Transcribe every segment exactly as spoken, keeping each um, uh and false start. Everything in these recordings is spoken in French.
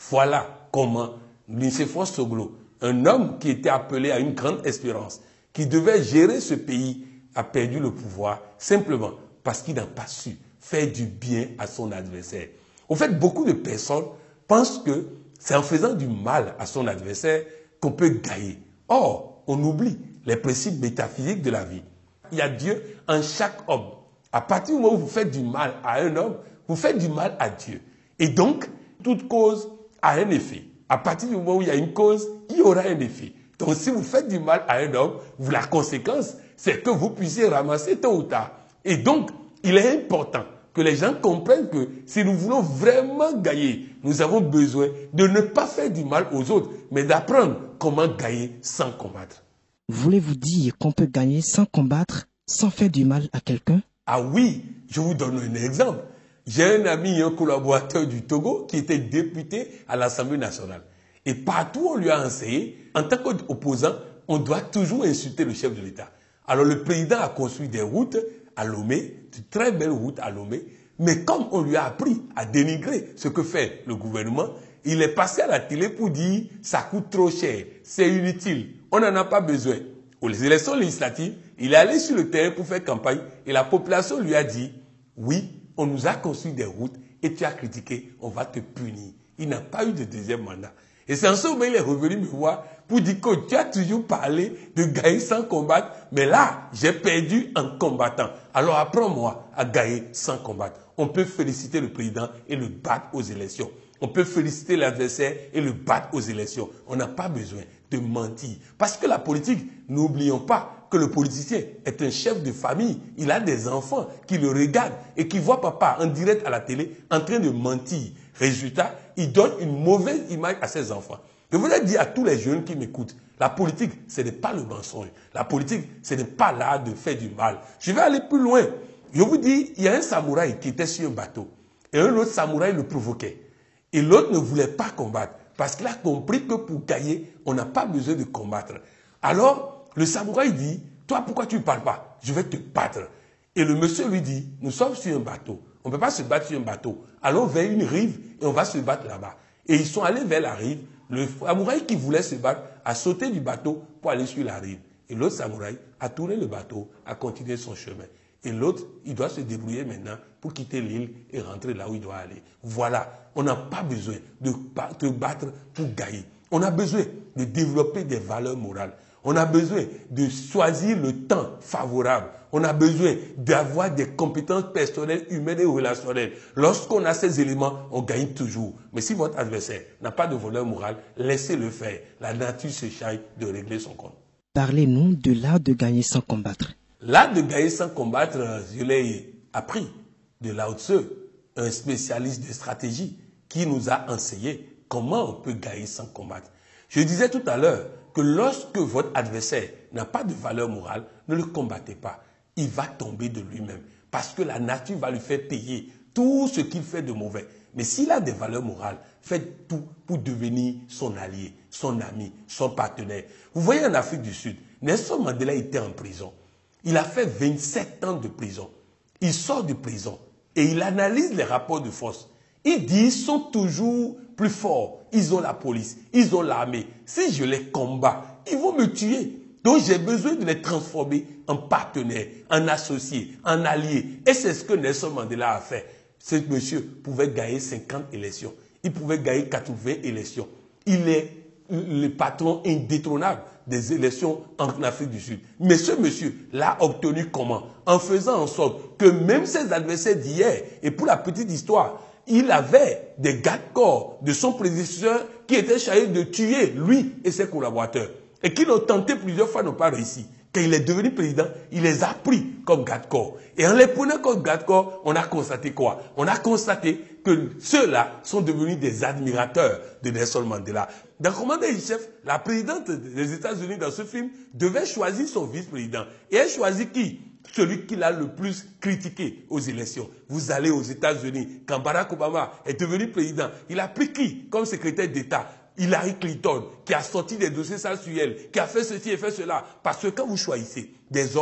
Voilà comment Nicéphore Soglo, un homme qui était appelé à une grande espérance, qui devait gérer ce pays, a perdu le pouvoir simplement parce qu'il n'a pas su faire du bien à son adversaire. Au fait, beaucoup de personnes pensent que c'est en faisant du mal à son adversaire qu'on peut gagner. Or, on oublie les principes métaphysiques de la vie. Il y a Dieu en chaque homme. À partir du moment où vous faites du mal à un homme, vous faites du mal à Dieu. Et donc, toute cause a un effet. À partir du moment où il y a une cause, il y aura un effet. Donc, si vous faites du mal à un homme, la conséquence, c'est que vous puissiez ramasser tôt ou tard. Et donc, il est important que les gens comprennent que si nous voulons vraiment gagner, nous avons besoin de ne pas faire du mal aux autres, mais d'apprendre comment gagner sans combattre. Voulez-vous dire qu'on peut gagner sans combattre, sans faire du mal à quelqu'un? Ah oui, je vous donne un exemple. J'ai un ami, un collaborateur du Togo qui était député à l'Assemblée nationale. Et partout, on lui a enseigné, en tant qu'opposant, on doit toujours insulter le chef de l'État. Alors le président a construit des routes à Lomé, de très belles routes à Lomé, mais comme on lui a appris à dénigrer ce que fait le gouvernement, il est passé à la télé pour dire « ça coûte trop cher, c'est inutile, on n'en a pas besoin ». Aux élections législatives, il est allé sur le terrain pour faire campagne et la population lui a dit « oui, on nous a construit des routes et tu as critiqué, on va te punir ». Il n'a pas eu de deuxième mandat. Et c'est en ce moment qu'il est revenu me voir pour dire que tu as toujours parlé de gagner sans combattre, mais là, j'ai perdu en combattant. Alors apprends-moi à gagner sans combattre. On peut féliciter le président et le battre aux élections. On peut féliciter l'adversaire et le battre aux élections. On n'a pas besoin de mentir. Parce que la politique, n'oublions pas que le politicien est un chef de famille. Il a des enfants qui le regardent et qui voient papa en direct à la télé en train de mentir. Résultat, il donne une mauvaise image à ses enfants. Je voudrais dire à tous les jeunes qui m'écoutent, la politique, ce n'est pas le mensonge. La politique, ce n'est pas l'art de faire du mal. Je vais aller plus loin. Je vous dis, il y a un samouraï qui était sur un bateau. Et un autre samouraï le provoquait. Et l'autre ne voulait pas combattre. Parce qu'il a compris que pour gagner, on n'a pas besoin de combattre. Alors, le samouraï dit, toi, pourquoi tu ne parles pas? Je vais te battre. Et le monsieur lui dit, nous sommes sur un bateau. On ne peut pas se battre sur un bateau. Allons vers une rive et on va se battre là-bas. Et ils sont allés vers la rive. Le samouraï qui voulait se battre a sauté du bateau pour aller sur la rive. Et l'autre samouraï a tourné le bateau, a continué son chemin. Et l'autre, il doit se débrouiller maintenant pour quitter l'île et rentrer là où il doit aller. Voilà, on n'a pas besoin de te battre pour gagner. On a besoin de développer des valeurs morales. On a besoin de choisir le temps favorable. On a besoin d'avoir des compétences personnelles, humaines et relationnelles. Lorsqu'on a ces éléments, on gagne toujours. Mais si votre adversaire n'a pas de valeur morale, laissez-le faire. La nature se charge de régler son compte. Parlez-nous de l'art de gagner sans combattre. L'art de gagner sans combattre, je l'ai appris de Lao Tzu, un spécialiste de stratégie qui nous a enseigné comment on peut gagner sans combattre. Je disais tout à l'heure que lorsque votre adversaire n'a pas de valeur morale, ne le combattez pas. Il va tomber de lui-même parce que la nature va lui faire payer tout ce qu'il fait de mauvais. Mais s'il a des valeurs morales, faites tout pour devenir son allié, son ami, son partenaire. Vous voyez en Afrique du Sud, Nelson Mandela était en prison. Il a fait vingt-sept ans de prison. Il sort de prison et il analyse les rapports de force. Il dit qu'ils sont toujours plus forts. Ils ont la police, ils ont l'armée. Si je les combats, ils vont me tuer. Donc j'ai besoin de les transformer en partenaires, en associés, en alliés. Et c'est ce que Nelson Mandela a fait. Ce monsieur pouvait gagner cinquante élections. Il pouvait gagner quatre-vingts élections. Il est le patron indétrônable des élections en Afrique du Sud. Mais ce monsieur l'a obtenu comment? En faisant en sorte que même ses adversaires d'hier, et pour la petite histoire, il avait des gardes-corps de son prédécesseur qui étaient chargés de tuer lui et ses collaborateurs. Et qui l'ont tenté plusieurs fois, n'ont pas réussi. Quand il est devenu président, il les a pris comme garde-corps. Et en les prenant comme garde-corps, on a constaté quoi? On a constaté que ceux-là sont devenus des admirateurs de Nelson Mandela. Dans Commander en chef, la présidente des États-Unis dans ce film devait choisir son vice-président. Et elle choisit qui? Celui qui l'a le plus critiqué aux élections. Vous allez aux États-Unis, quand Barack Obama est devenu président, il a pris qui comme secrétaire d'État? Hillary Clinton, qui a sorti des dossiers sales sur elle, qui a fait ceci et fait cela. Parce que quand vous choisissez des hommes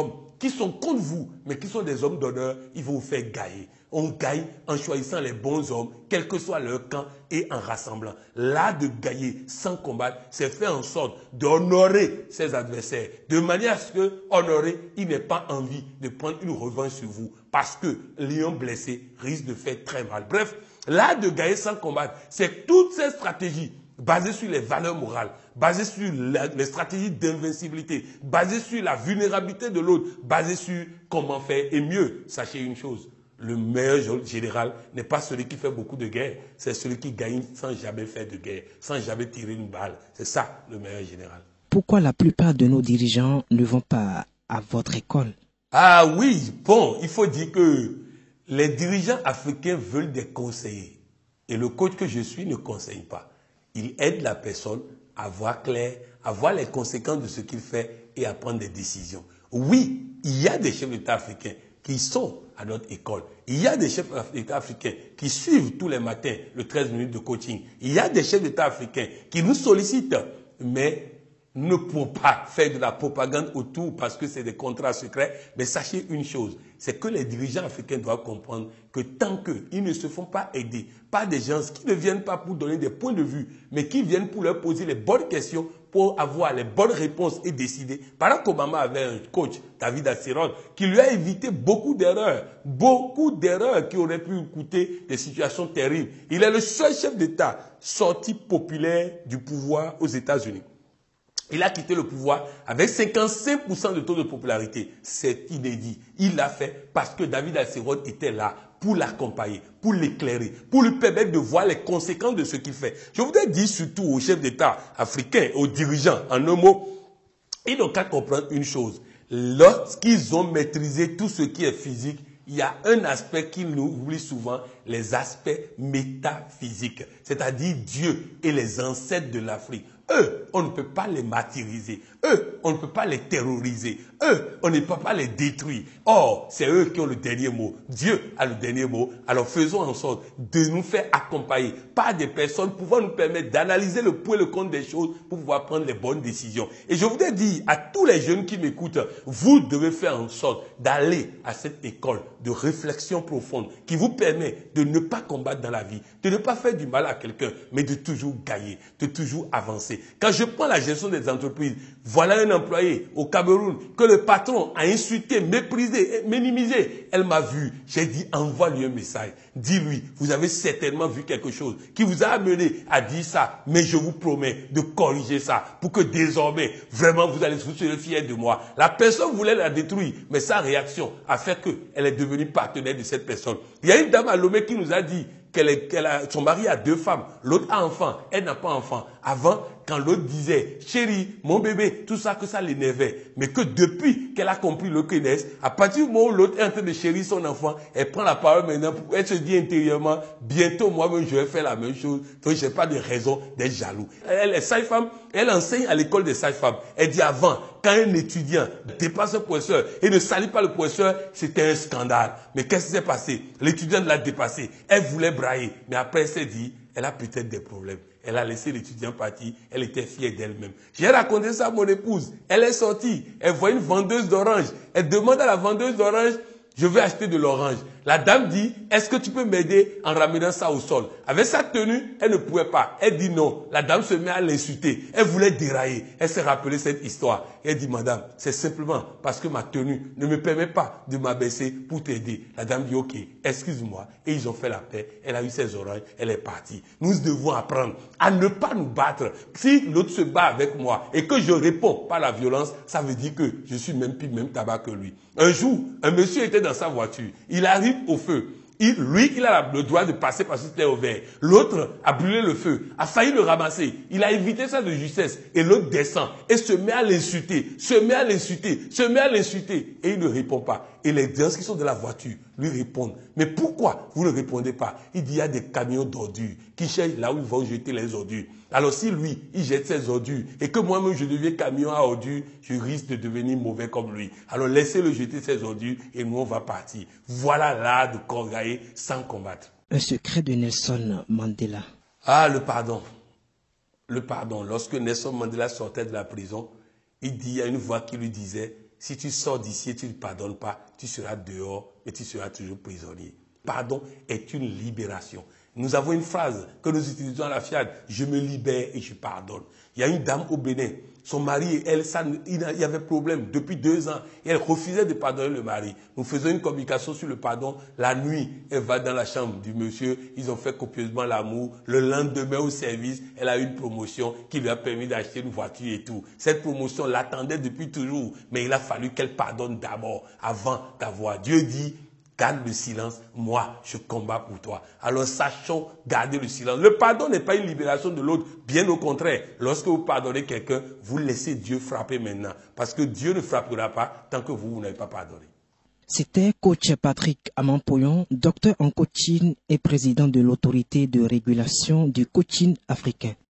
qui sont contre vous, mais qui sont des hommes d'honneur, ils vont vous faire gagner. On gagne en choisissant les bons hommes, quel que soit leur camp, et en rassemblant. L'art de gagner sans combattre, c'est faire en sorte d'honorer ses adversaires, de manière à ce que, honorer, il n'ait pas envie de prendre une revanche sur vous, parce que lion blessé risque de faire très mal. Bref, l'art de gagner sans combattre, c'est toutes ces stratégies basées sur les valeurs morales, basées sur la, les stratégies d'invincibilité, basées sur la vulnérabilité de l'autre, basées sur comment faire. Et mieux, sachez une chose, le meilleur général n'est pas celui qui fait beaucoup de guerres, c'est celui qui gagne sans jamais faire de guerre, sans jamais tirer une balle. C'est ça le meilleur général. Pourquoi la plupart de nos dirigeants ne vont pas à votre école? Ah oui, bon, il faut dire que les dirigeants africains veulent des conseillers. Et le coach que je suis ne conseille pas. Il aide la personne à voir clair, à voir les conséquences de ce qu'il fait et à prendre des décisions. Oui, il y a des chefs d'État africains qui sont à notre école. Il y a des chefs d'État africains qui suivent tous les matins le treize minutes de coaching. Il y a des chefs d'État africains qui nous sollicitent, mais nous ne pouvons pas faire de la propagande autour parce que c'est des contrats secrets. Mais sachez une chose, c'est que les dirigeants africains doivent comprendre que tant qu'ils ne se font pas aider par des gens qui ne viennent pas pour donner des points de vue, mais qui viennent pour leur poser les bonnes questions, pour avoir les bonnes réponses et décider. Barack Obama avait un coach, David Axelrod, qui lui a évité beaucoup d'erreurs, beaucoup d'erreurs qui auraient pu coûter des situations terribles. Il est le seul chef d'État sorti populaire du pouvoir aux États-Unis. Il a quitté le pouvoir avec cinquante-cinq pour cent de taux de popularité. C'est inédit. Il l'a fait parce que David Axelrod était là pour l'accompagner, pour l'éclairer, pour lui permettre de voir les conséquences de ce qu'il fait. Je voudrais dire surtout aux chefs d'État africains, aux dirigeants, en un mot, ils n'ont qu'à comprendre une chose. Lorsqu'ils ont maîtrisé tout ce qui est physique, il y a un aspect qu'ils nous oublient souvent, les aspects métaphysiques, c'est-à-dire Dieu et les ancêtres de l'Afrique. Eux, on ne peut pas les martyriser. Eux, on ne peut pas les terroriser. Eux, on ne peut pas les détruire. Or, c'est eux qui ont le dernier mot. Dieu a le dernier mot. Alors faisons en sorte de nous faire accompagner par des personnes pouvant nous permettre d'analyser le pour et le contre des choses pour pouvoir prendre les bonnes décisions. Et je voudrais dire à tous les jeunes qui m'écoutent, vous devez faire en sorte d'aller à cette école de réflexion profonde qui vous permet de ne pas combattre dans la vie, de ne pas faire du mal à quelqu'un, mais de toujours gagner, de toujours avancer. Quand je prends la gestion des entreprises, voilà un employé au Cameroun que le patron a insulté, méprisé, minimisé. Elle m'a vu. J'ai dit, envoie-lui un message. Dis-lui, vous avez certainement vu quelque chose qui vous a amené à dire ça, mais je vous promets de corriger ça pour que désormais, vraiment, vous allez vous serez fiers de moi. La personne voulait la détruire, mais sa réaction a fait qu'elle est devenue partenaire de cette personne. Il y a une dame à Lomé qui nous a dit qu'elle qu'elle a, son mari a deux femmes, l'autre a enfant, elle n'a pas enfant. Avant, quand l'autre disait, chérie, mon bébé, tout ça, que ça l'énervait. Mais que depuis qu'elle a compris le connaisse, à partir du moment où l'autre est en train de chérir son enfant, elle prend la parole maintenant, pour, elle se dit intérieurement, bientôt moi-même je vais faire la même chose, donc je n'ai pas de raison d'être jaloux. Elle est sage-femme, elle enseigne à l'école des sages-femmes. Elle dit avant, quand un étudiant dépasse un professeur et ne salue pas le professeur, c'était un scandale. Mais qu'est-ce qui s'est passé? L'étudiant l'a dépassé. Elle voulait brailler, mais après elle s'est dit, elle a peut-être des problèmes. Elle a laissé l'étudiant partir. Elle était fière d'elle-même. J'ai raconté ça à mon épouse. Elle est sortie. Elle voit une vendeuse d'orange. Elle demande à la vendeuse d'orange, je veux acheter de l'orange. La dame dit, est-ce que tu peux m'aider en ramenant ça au sol? Avec sa tenue, elle ne pouvait pas. Elle dit non. La dame se met à l'insulter. Elle voulait dérailler. Elle s'est rappelée cette histoire. Elle dit, madame, c'est simplement parce que ma tenue ne me permet pas de m'abaisser pour t'aider. La dame dit, ok, excuse-moi. Et ils ont fait la paix. Elle a eu ses oranges. Elle est partie. Nous devons apprendre à ne pas nous battre. Si l'autre se bat avec moi et que je réponds par la violence, ça veut dire que je suis même plus même tabac que lui. Un jour, un monsieur était dans sa voiture. Il arrive au feu. Il, lui, il a le droit de passer parce que c'était au vert. L'autre a brûlé le feu, a failli le ramasser. Il a évité ça de justesse. Et l'autre descend et se met à l'insulter, se met à l'insulter, se met à l'insulter. Et il ne répond pas. Et les gens qui sont de la voiture lui répondent. Mais pourquoi vous ne répondez pas? Il dit, il y a des camions d'ordures qui cherchent là où ils vont jeter les ordures. Alors si lui, il jette ses ordures et que moi-même je deviens camion à ordures, je risque de devenir mauvais comme lui. Alors laissez-le jeter ses ordures et nous on va partir. Voilà l'art de gagner sans combattre. Un secret de Nelson Mandela. Ah, le pardon. Le pardon. Lorsque Nelson Mandela sortait de la prison, il dit, il y a une voix qui lui disait, Si tu sors d'ici et tu ne pardonnes pas, tu seras dehors et tu seras toujours prisonnier. Pardon est une libération. Nous avons une phrase que nous utilisons à la FIAD, je me libère et je pardonne. Il y a une dame au Bénin, son mari et elle, ça, il y avait problème depuis deux ans et elle refusait de pardonner le mari. Nous faisons une communication sur le pardon. La nuit, elle va dans la chambre du monsieur, ils ont fait copieusement l'amour. Le lendemain au service, elle a eu une promotion qui lui a permis d'acheter une voiture et tout. Cette promotion l'attendait depuis toujours, mais il a fallu qu'elle pardonne d'abord avant d'avoir. Dieu dit, garde le silence, moi je combats pour toi. Alors sachons garder le silence. Le pardon n'est pas une libération de l'autre, bien au contraire. Lorsque vous pardonnez quelqu'un, vous laissez Dieu frapper maintenant. Parce que Dieu ne frappera pas tant que vous, vous n'avez pas pardonné. C'était coach Patrick Amampoyon, docteur en coaching et président de l'autorité de régulation du coaching africain.